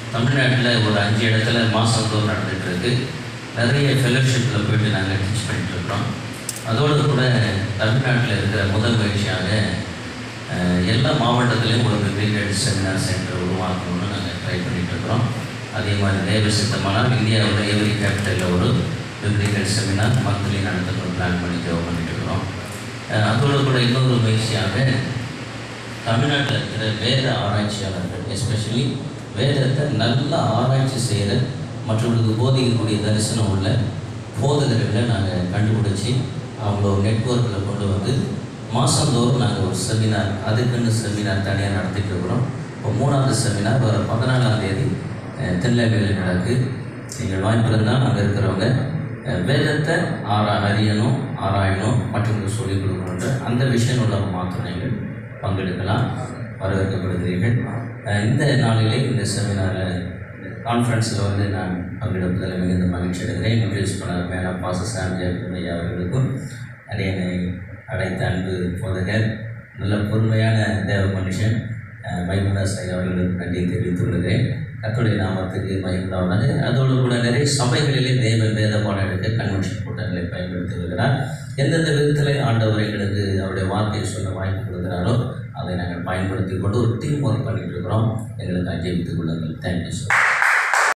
தமிழ்நாட்டில் ஒரு 5 இடத்துல மாதந்தோறும் நடந்துகிட்ருக்கு. நிறைய ஃபெலோஷிப்பில் போய்ட்டு நாங்கள் டீச் பண்ணிகிட்ருக்குறோம். அதோடு கூட தமிழ்நாட்டில் இருக்கிற முதல் முயற்சியாக எல்லா மாவட்டத்திலையும் ஒரு பிரிகேட் செமினார் சென்டர் உருவாக்கணும்னு நாங்கள் ட்ரை பண்ணிகிட்ருக்குறோம். அதே மாதிரி தேவ சித்தமானால் இந்தியாவோட எவ்ரி கேபிட்டலில் ஒரு பிரிகேட் செமினார் மந்த்லி நடத்தணும் பிளான் பண்ணி ஜோப் பண்ணிகிட்ருக்குறோம். அதோடு கூட இன்னொரு முயற்சியாக தமிழ்நாட்டில் இருக்கிற வேத ஆராய்ச்சியாளர்கள், எஸ்பெஷலி வேதத்தை நல்லா ஆராய்ச்சி செய்கிற மற்றவர்களுக்கு போதிக்கக்கூடிய தரிசனம் உள்ள போதகர்களை நாங்கள் கண்டுபிடிச்சி அவங்கள ஒரு நெட்வொர்க்கில் கொண்டு வந்து மாதந்தோறும் நாங்கள் ஒரு செமினார், அதுக்குன்னு செமினார் தனியாக நடத்திட்டு இருக்கிறோம். இப்போ 3வது செமினார் வர 14ஆம் தேதி திருநெல்வேலியில் நடக்கு. நீங்கள் வாய்ப்பிருந்தால் அங்கே இருக்கிறவங்க வேதத்தை அறியணும், ஆராயணும், மற்றவங்களுக்கு சொல்லிக் கொடுக்கணுன்ற அந்த விஷயம் உள்ள மாத்திரைகள் பங்கெடுக்கலாம், வரவேற்கப்படுகிறீர்கள். இந்த நாளிலே இந்த செமினாரில் கான்ஃபரன்ஸில் வந்து நான் பங்கெடுப்பதில் மிகுந்த மகிழ்ச்சி அடைகிறேன். இன்ட்ரடியூஸ் பண்ண மேலே பாச சாந்தியா அவர்களுக்கும் அரியணை அடைத்த அன்பு போதகர், நல்ல பொறுமையான தேவ மனுஷன் மைமுதாஸ் ஐயா அவர்களுக்கு நன்றி தெரிவித்துக் கொள்கிறேன். கர்த்தருடைய நாமத்துக்கு மகிமையுண்டாவதாக. அதோடு கூட நிறைய சபைகளிலே தேவன் வேத பாடம் எடுக்க கன்வென்ஷன் கூட்டங்களை பயன்படுத்தி வருகிறார். எந்தெந்த விதத்தில் ஆண்டவர் எங்களுக்கு அவருடைய வார்த்தையை சொல்ல வாய்ப்பு கொடுக்கிறாரோ அதை நாங்கள் பயன்படுத்தி கொண்டு ஒரு டீம் ஒர்க் பண்ணிட்டு இருக்கிறோம். எங்களுக்கு ஜெபித்துக் கொள்ளுங்கள். Thank you sir.